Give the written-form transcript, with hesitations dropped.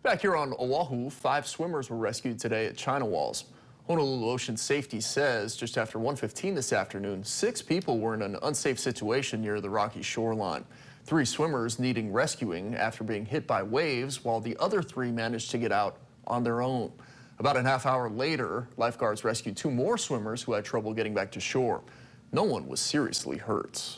Back here on Oahu, 5 swimmers were rescued today at China Walls. Honolulu Ocean Safety says just after 1:15 this afternoon, 6 people were in an unsafe situation near the rocky shoreline. 3 swimmers needing rescuing after being hit by waves, while the other 3 managed to get out on their own. About a half hour later, lifeguards rescued 2 more swimmers who had trouble getting back to shore. No one was seriously hurt.